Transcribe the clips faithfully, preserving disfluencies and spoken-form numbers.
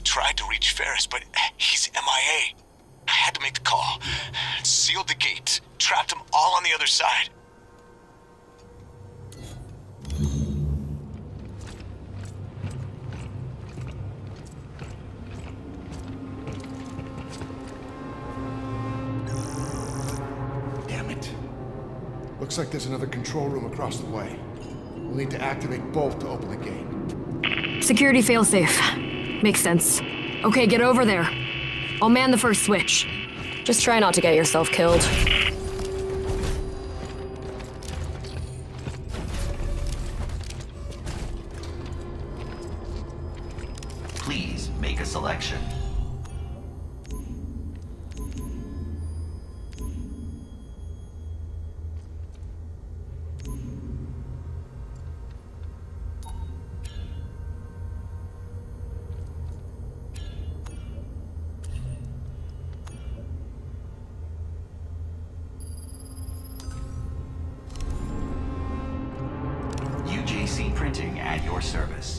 tried to reach Ferris, but he's M I A. I had to make the call. Sealed the gate. Trapped them all on the other side. Damn it. Looks like there's another control room across the way. We'll need to activate both to open the gate. Security failsafe. Makes sense. Okay, get over there. I'll man the first switch. Just try not to get yourself killed. Please make a selection. U J C Printing at your service.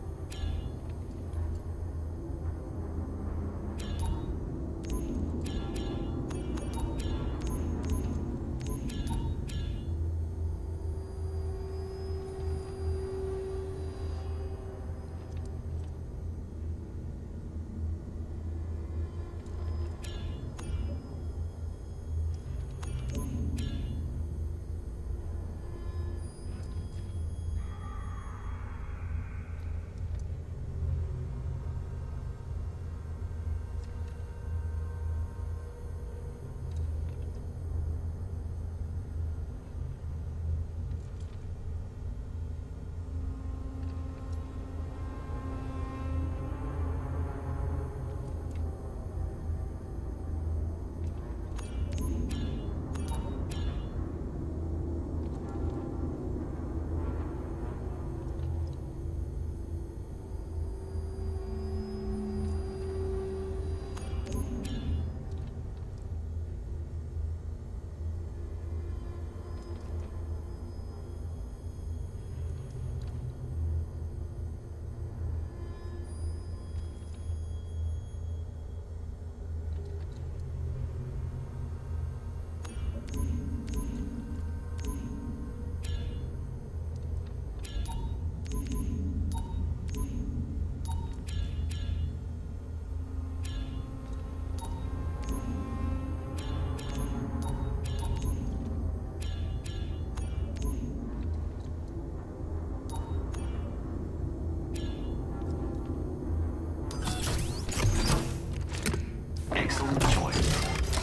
Excellent choice.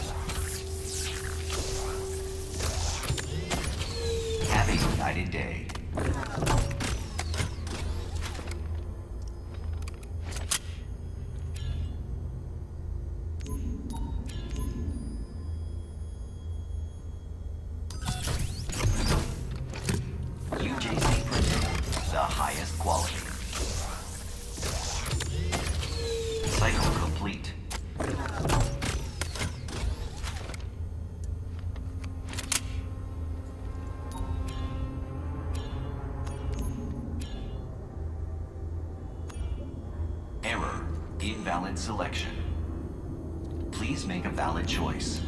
Have a united day. U J C Printing, the highest quality. Cycle complete. Error. Invalid selection. Please make a valid choice.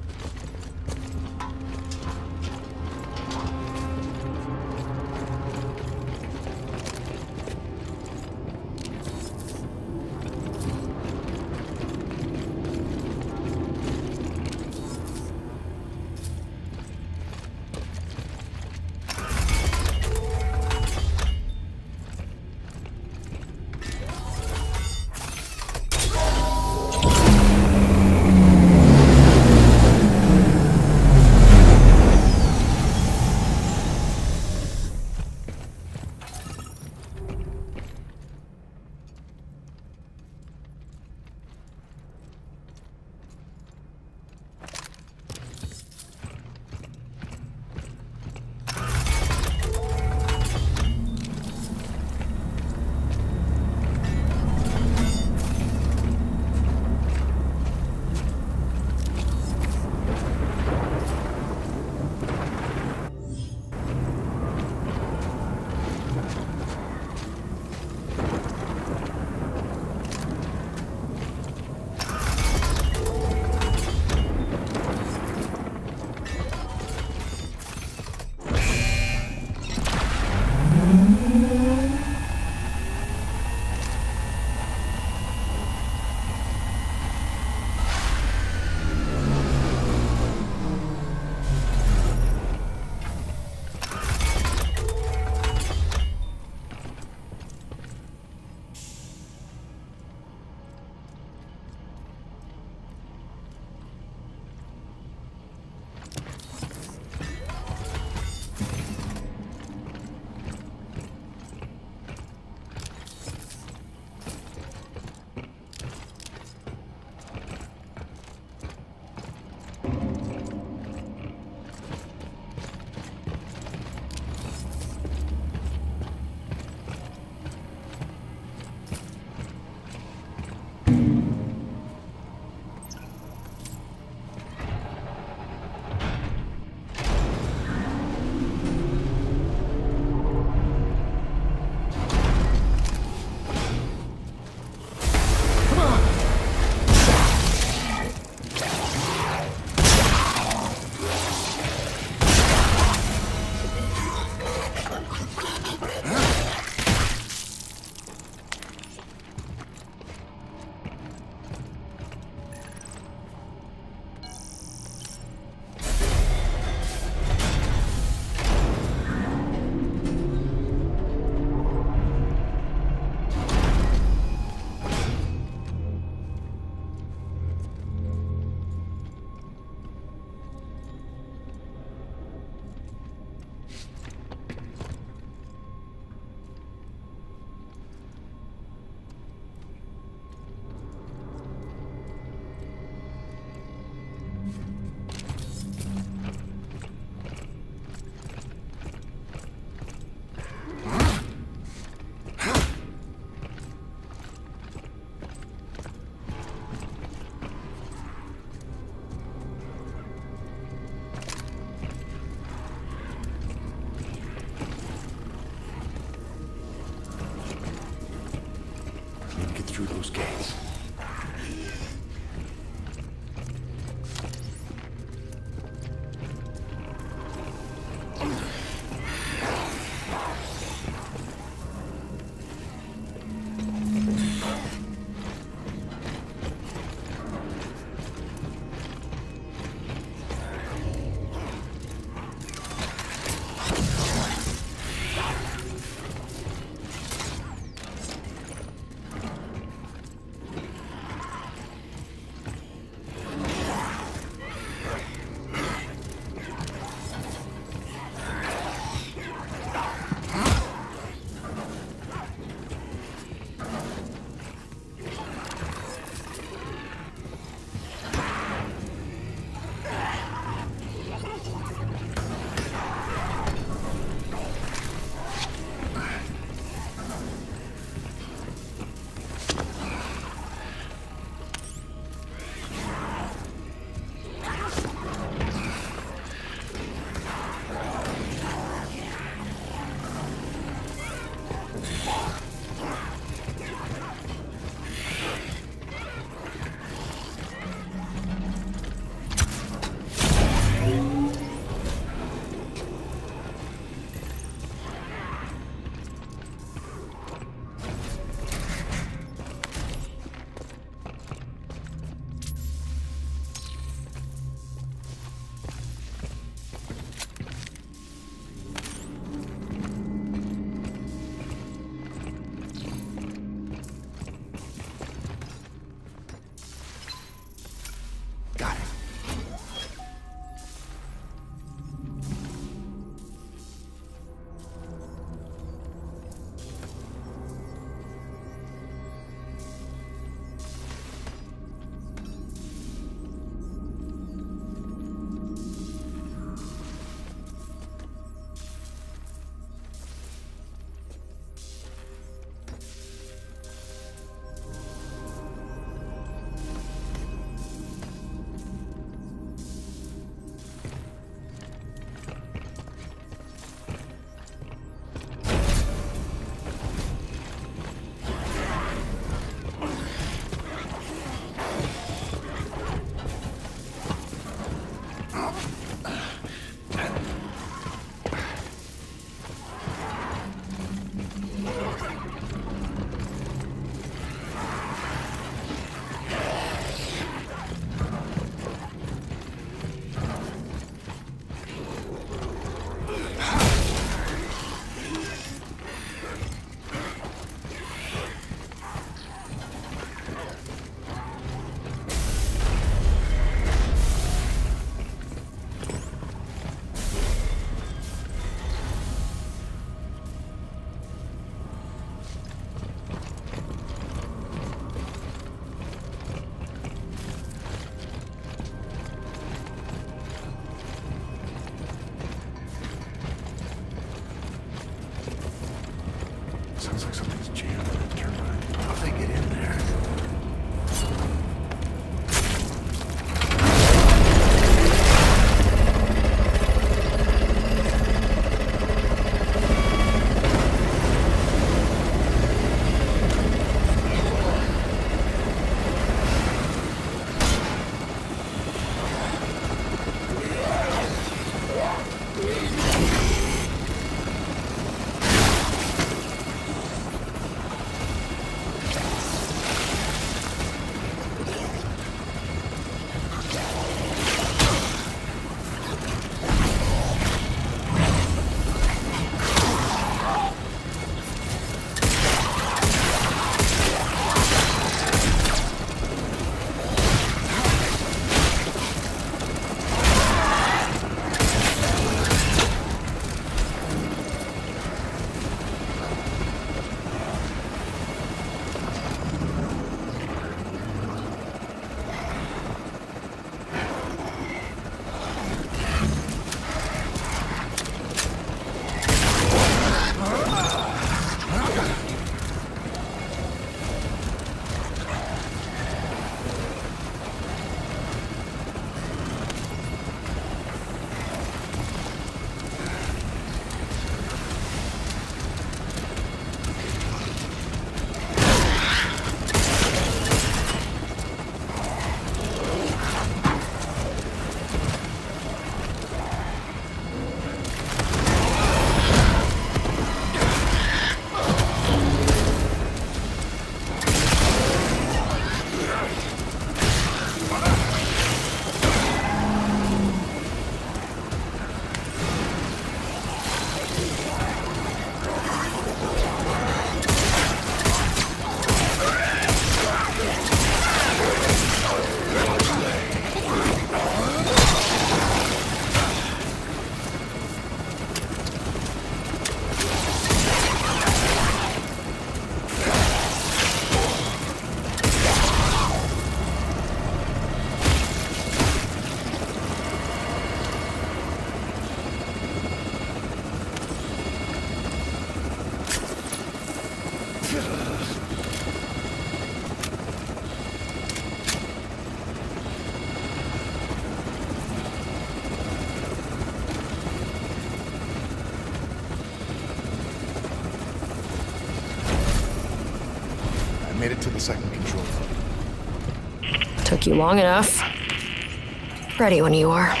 made it to the second control room. Took you long enough. Ready when you are.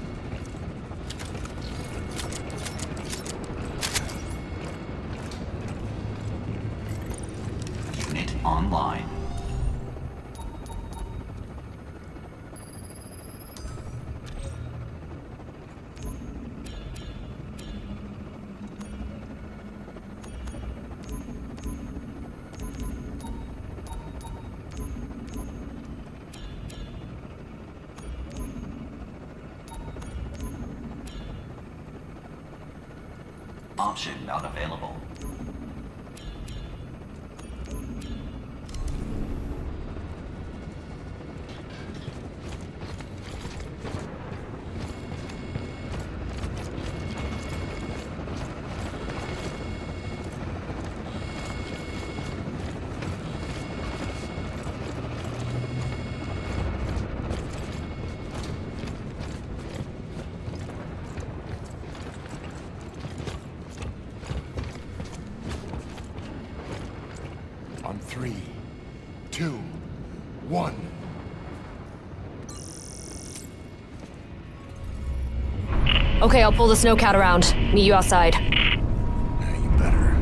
Unit online. Option not available. On three, two, one. Okay, I'll pull the snowcat around. Meet you outside. Yeah, you better.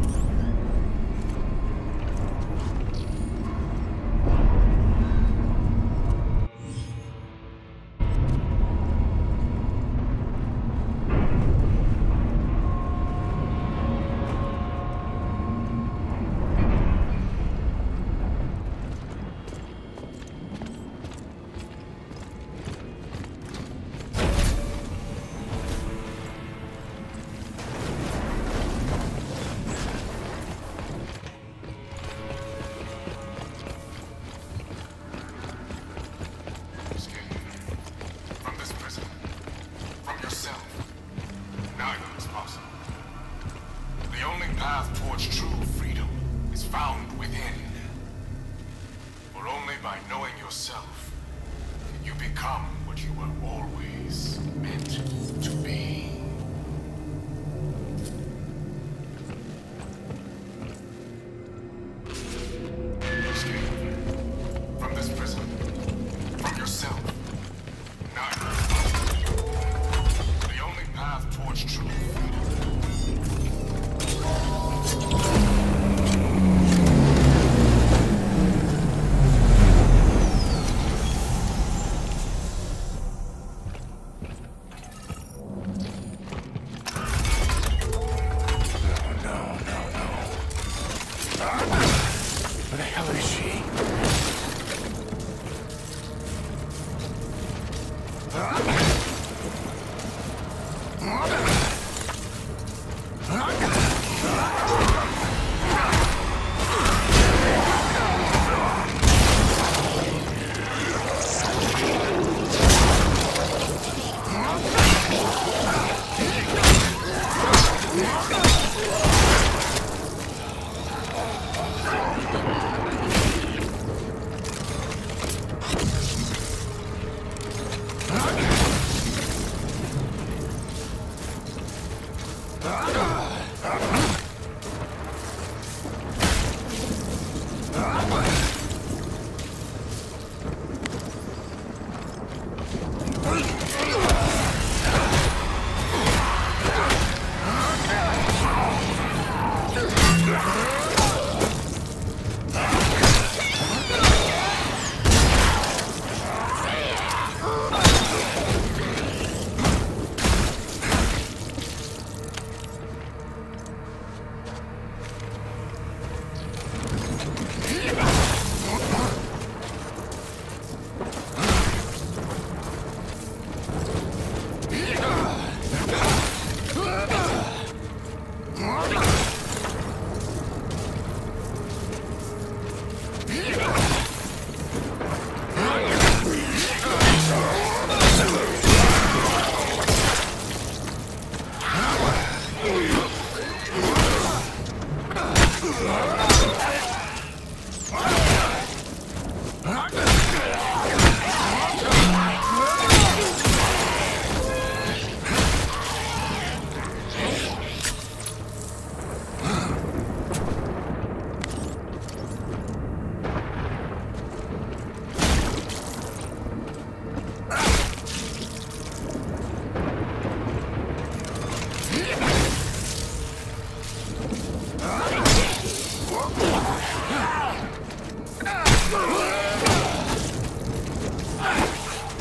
By knowing yourself, can you become what you were always meant to be. Escape from this prison, from yourself. None. The only path towards true freedom.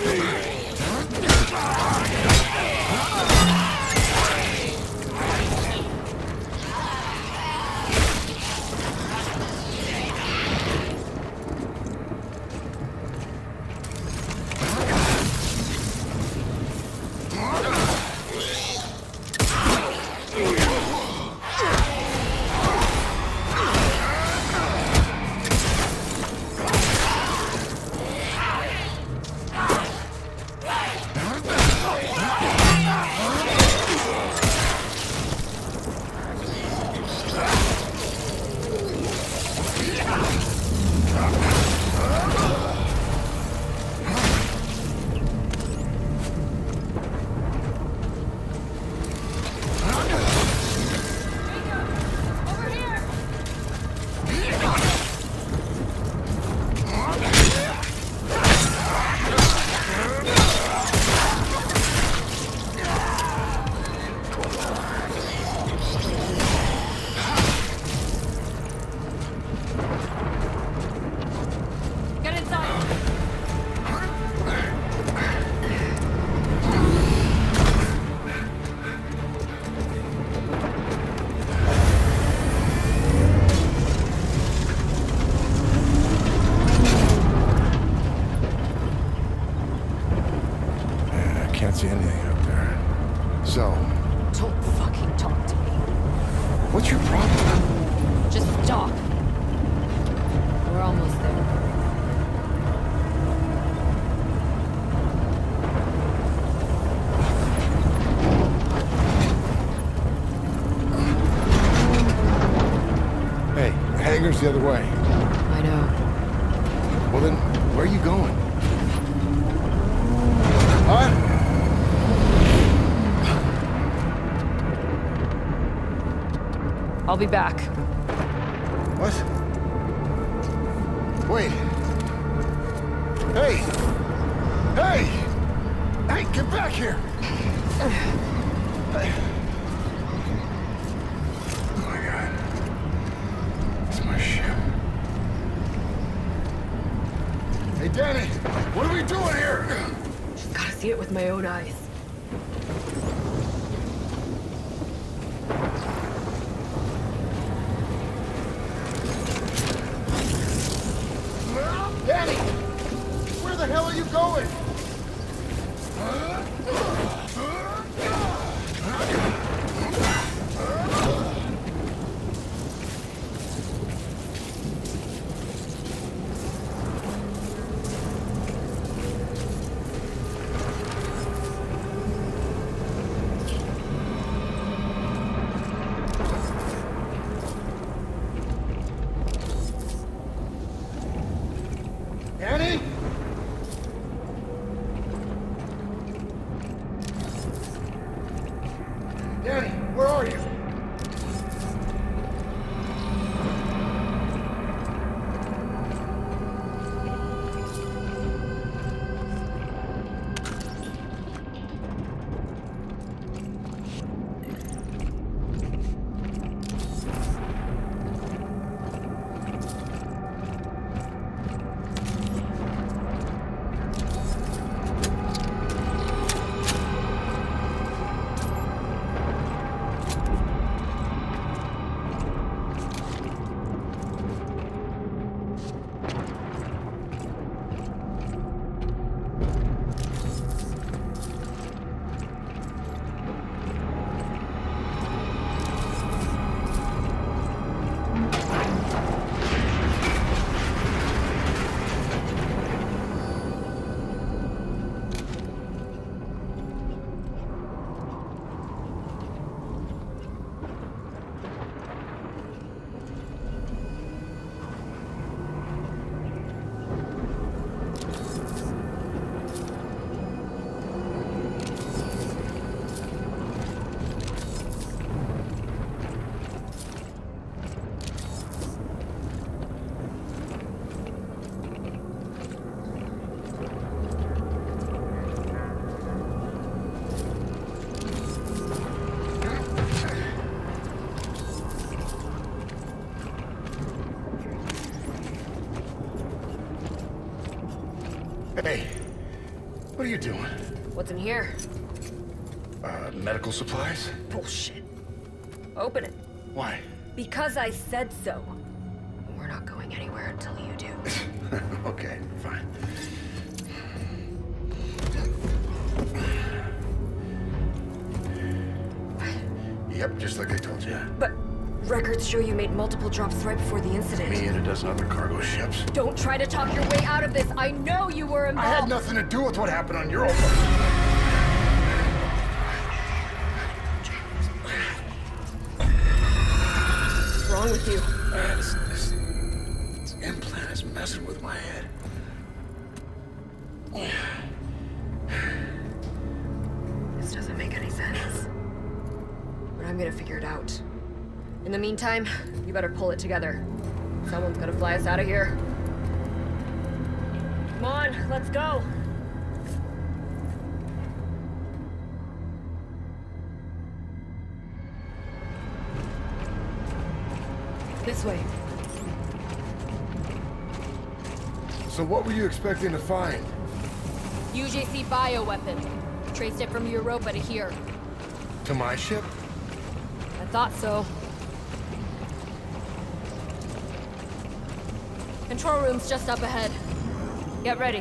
See anything up there. So, Don't fucking talk to me. what's your problem? Just stop. We're almost there. Hey, the hangar's the other way. I know. Well then, where are you going? Huh? I'll be back. What? Wait. Hey! Hey! Hey, get back here! Hey. Oh my god. It's my ship. Hey, Danny! What are we doing here? Just gotta see it with my own eyes. Danny! Where the hell are you going? Danny? What are you doing? What's in here? Uh, medical supplies? Bullshit. Open it. Why? Because I said so. We're not going anywhere until you do. Okay, fine. Yep, just like I told you. But records show you made multiple drops right before the incident. Me and a dozen other cargo ships. Don't try to talk your way out of this. I know you were I involved. had nothing to do with what happened on Europa. What's wrong with you? Uh, this, this, this implant is messing with my head. This doesn't make any sense. But I'm gonna figure it out. In the meantime, you better pull it together. Someone's gonna fly us out of here. Come on, let's go. This way. So what were you expecting to find? U J C bioweapon. Traced it from Europa to here. To my ship? I thought so. Control room's just up ahead. Get ready.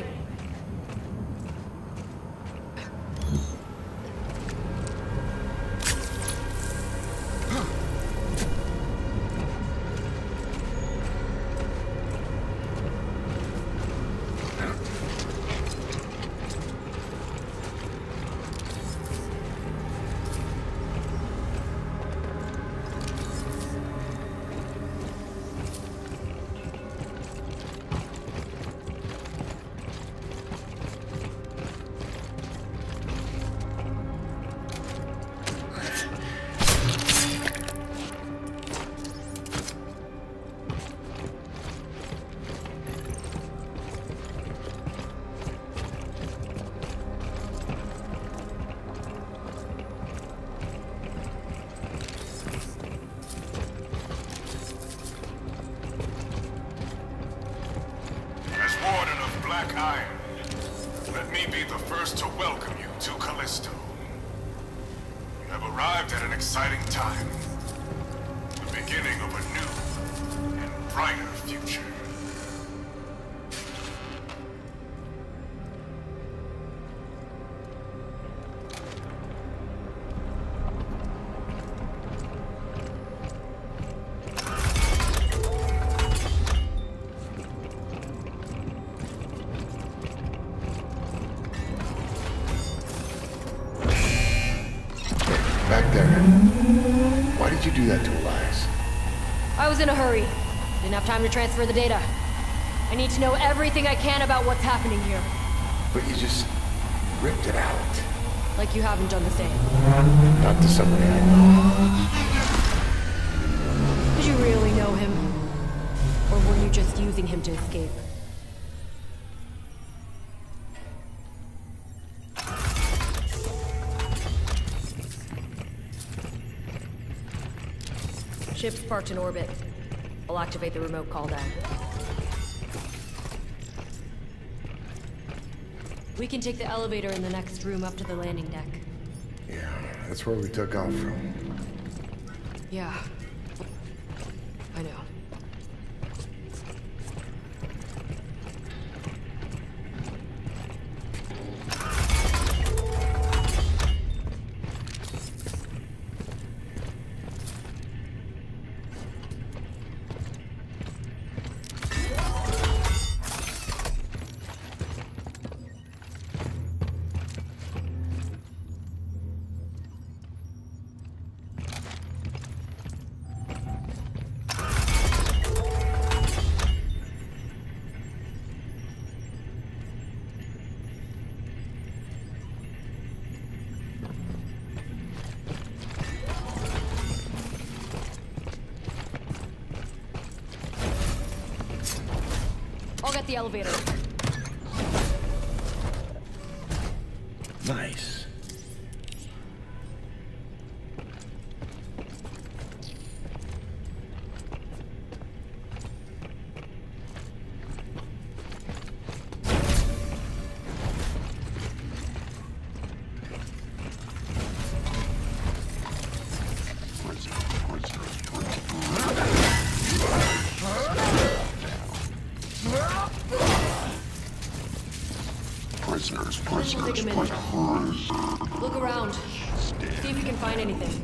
Iron, let me be the first to welcome you to Callisto. You have arrived at an exciting time. The beginning of a new and brighter future. Back there. Why did you do that to Elias? I was in a hurry. Didn't have time to transfer the data. I need to know everything I can about what's happening here. But you just ripped it out. Like you haven't done the same. Not to somebody I know. Did you really know him? Or were you just using him to escape? Ship's parked in orbit. I'll activate the remote call down. We can take the elevator in the next room up to the landing deck. Yeah, that's where we took off from. Yeah. I know. I'll get the elevator. Nice. This will take a minute. Look around. See if you can find anything.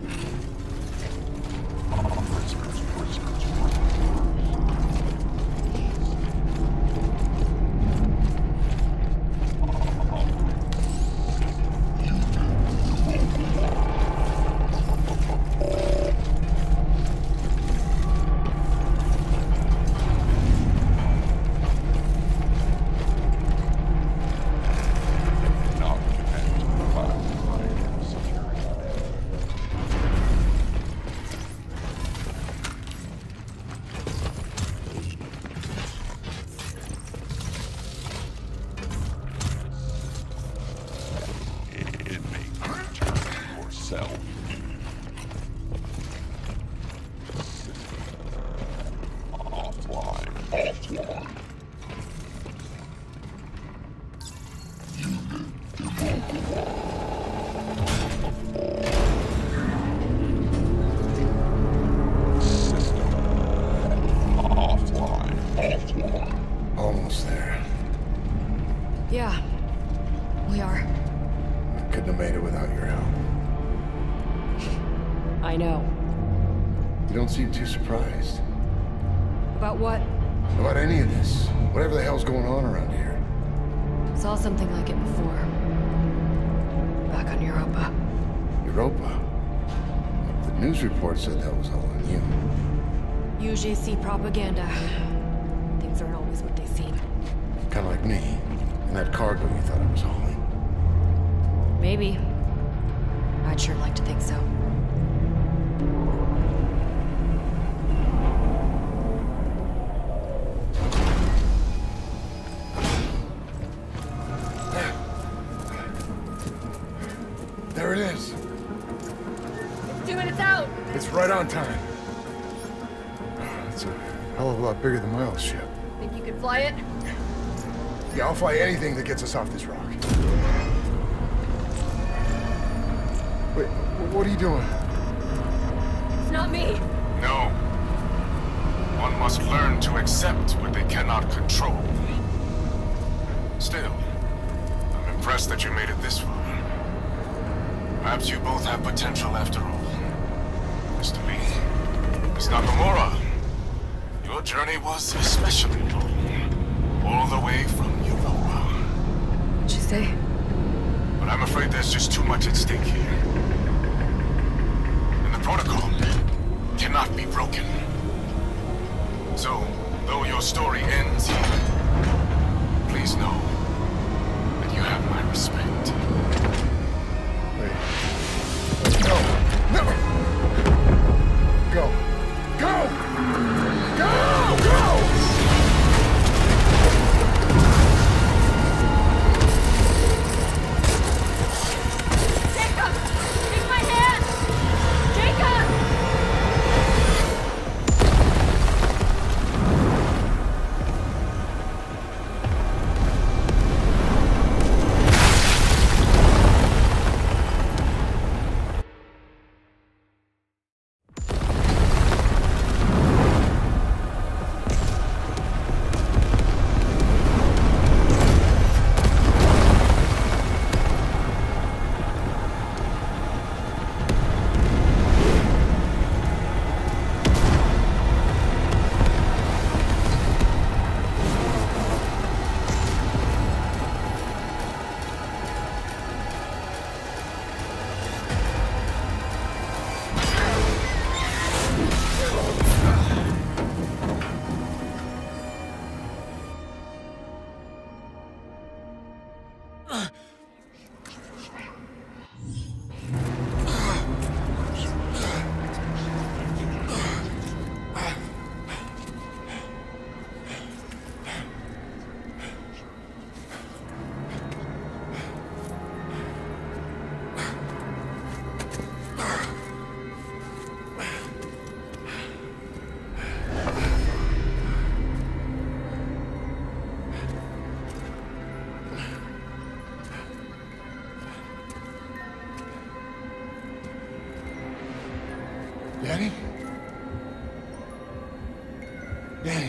Almost there. Yeah, we are. I couldn't have made it without your help. I know. You don't seem too surprised. About what? About any of this. Whatever the hell's going on around here. Saw something like it before. Back on Europa. Europa? The news report said that was all on you. U J C propaganda. Things aren't always what they seem. Kind of like me. And that cargo you thought I was hauling. Maybe. I'd sure like to think so. There it is. It's two minutes out! It's right on time. It's a hell of a lot bigger than my old ship. Think you can fly it? Yeah, I'll fly anything that gets us off this rock. Wait, what are you doing? It's not me. No. One must learn to accept what they cannot control. Still, I'm impressed that you made it this far. Perhaps you both have potential after all. Mister Lee, Miss Nakamura, your journey was especially long. All the way from Europa. What'd you say? But I'm afraid there's just too much at stake here. And the protocol cannot be broken. So, though your story ends here, please know that you have my respect. Wait. No! No! Go! Go! Go! Go! Jacob! Take my hand! Jacob! Danny? Danny?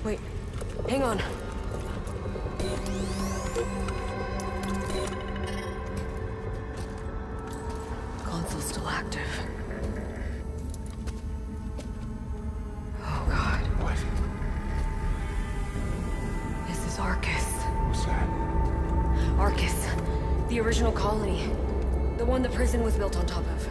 Wait, hang on. Console's still active. Oh god. What? This is Arcus. What's that? Arcus. The original colony. The one the prison was built on top of.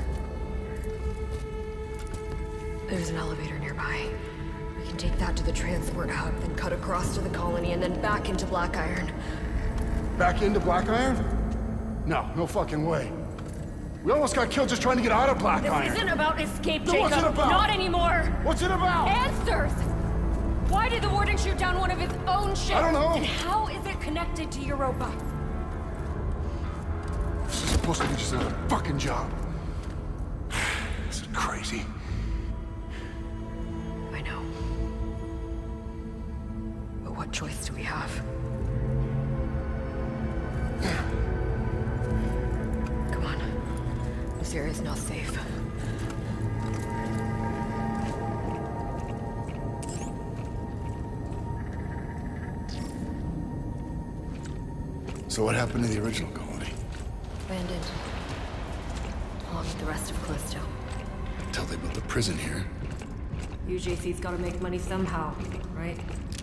There's an elevator nearby. We can take that to the transport hub, then cut across to the colony, and then back into Black Iron. Back into Black Iron? No, no fucking way. We almost got killed just trying to get out of Black This Iron. isn't about escape, Then Jacob. what's it about? Not anymore. What's it about? Answers! Why did the Warden shoot down one of his own ships? I don't know. And how is it connected to Europa? This is supposed to be just another fucking job. This is crazy. I know. But what choice do we have? Come on. This area is not safe. So what happened to the original colony? Abandoned. Along with the rest of Callisto. Until they built a prison here. U J C's gotta make money somehow, right?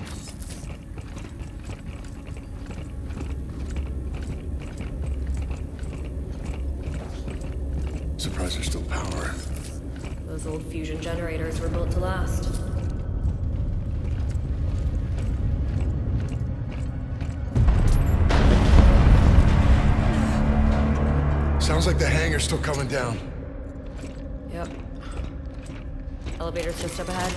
Surprised there's still power. Those old fusion generators were built to last. Sounds like the hangar's still coming down. Yep. Elevator's just up ahead.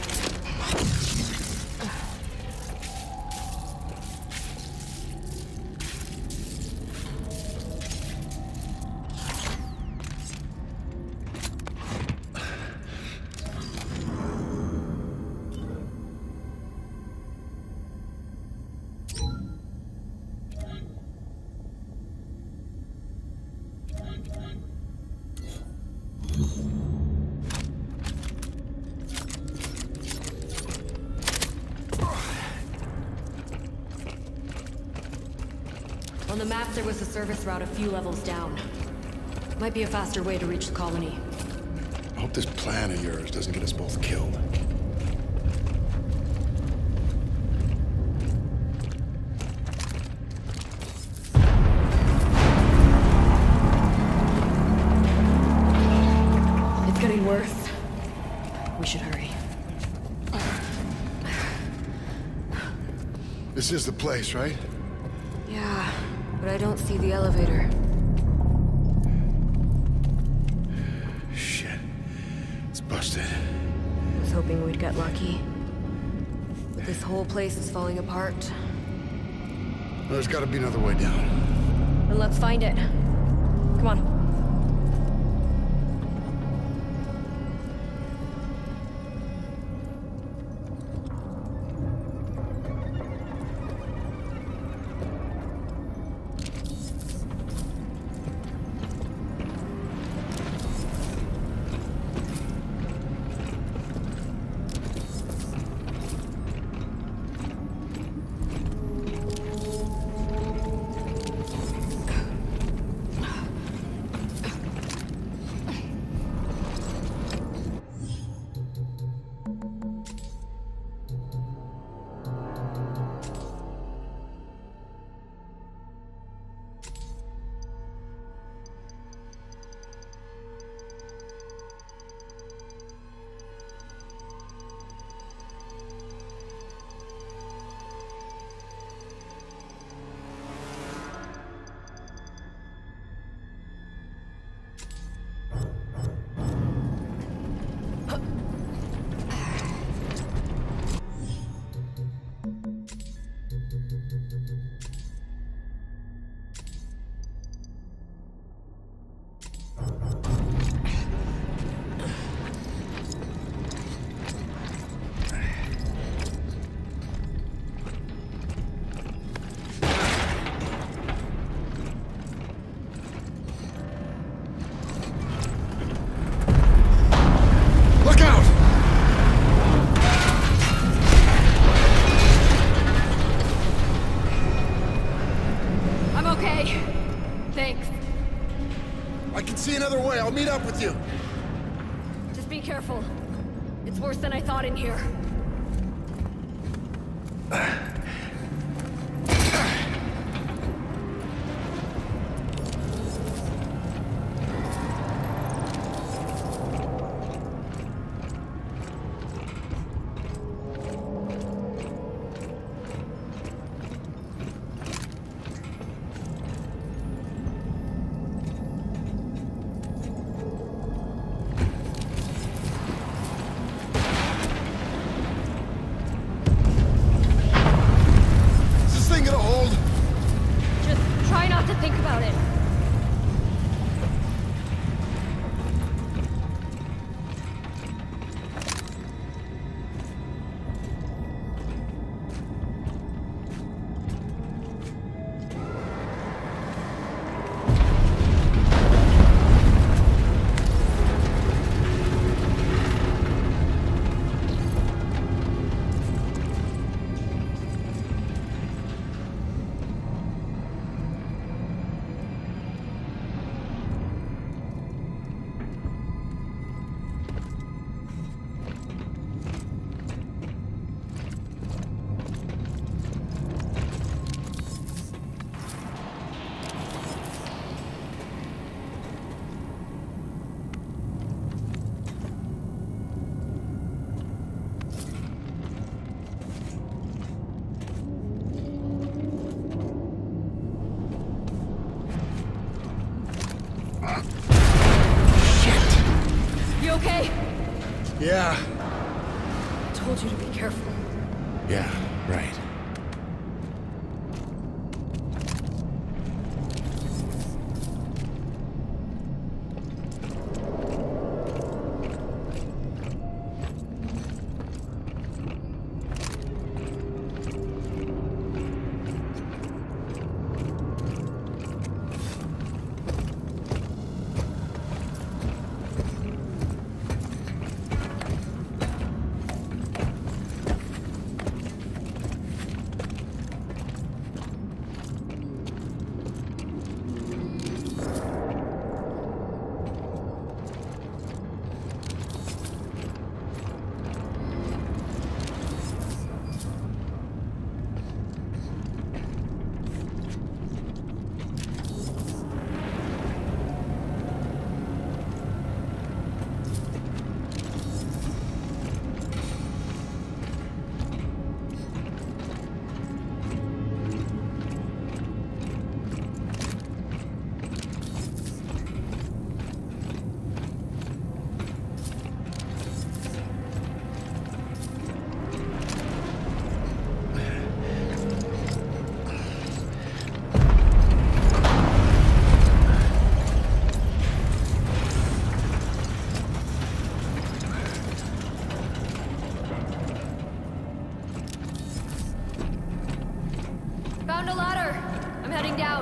On the map, there was a service route a few levels down. Might be a faster way to reach the colony. I hope this plan of yours doesn't get us both killed. It's getting worse. We should hurry. This is the place, right? Yeah, but I don't see the elevator. Shit. It's busted. I was hoping we'd get lucky. But this whole place is falling apart. Well, there's gotta be another way down. Then let's find it. Come on. up with you? Just be careful. It's worse than I thought in here. Yeah. I told you to be careful. Yeah, right. Found a ladder. I'm heading down.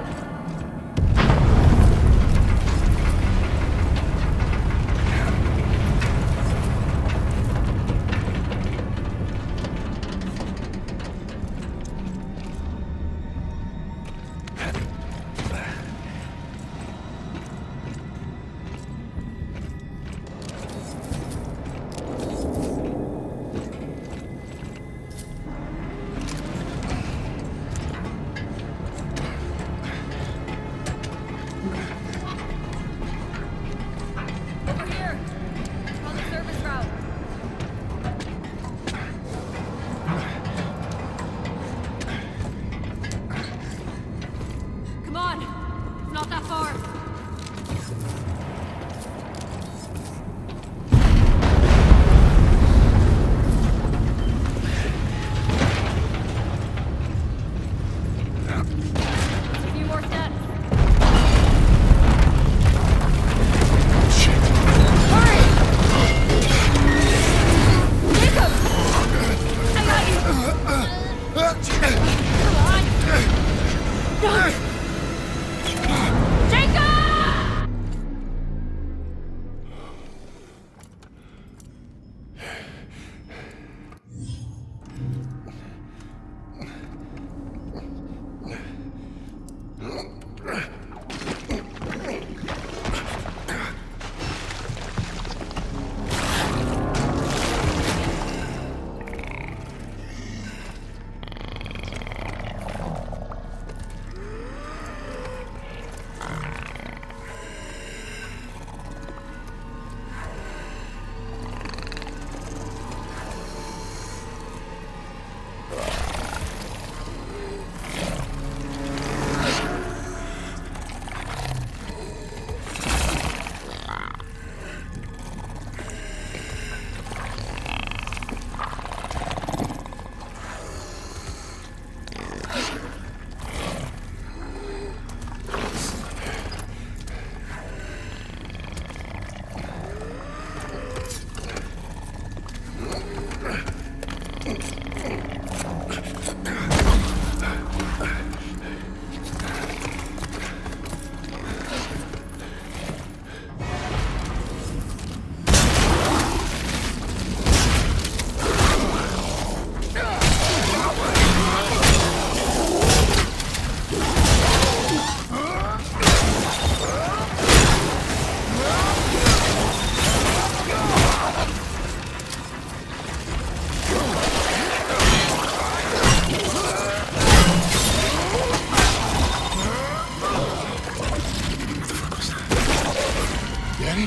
Danny?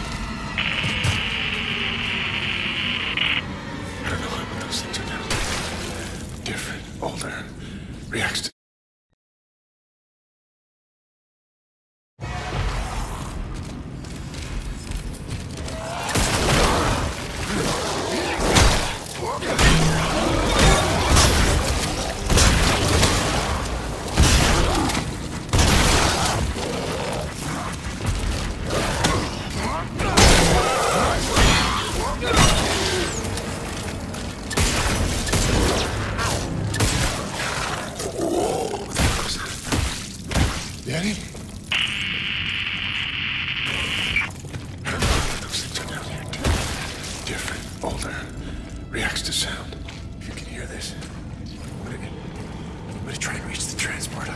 I don't know what those things are now. Different, older, reacts to... Danny? I don't know what those things are down here. Different, older, reacts to sound. If you can hear this, I'm gonna, I'm gonna try and reach the transport.